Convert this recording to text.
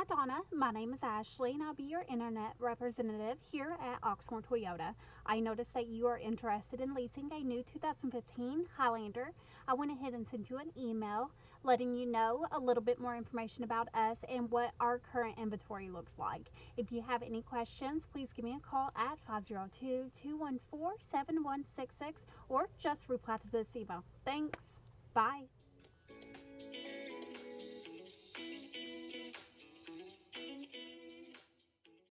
Donna. My name is Ashley and I'll be your internet representative here at Oxmoor Toyota. I noticed that you are interested in leasing a new 2015 Highlander. I went ahead and sent you an email letting you know a little bit more information about us and what our current inventory looks like. If you have any questions, please give me a call at 502-214-7166 or just reply to this email. Thanks. Bye.